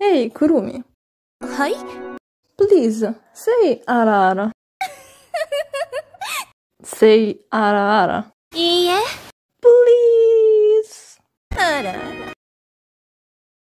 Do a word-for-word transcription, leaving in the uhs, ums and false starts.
Hey, Kurumi. はい Please, say ara ara. Say ara ara. いいえ。 Please. あら。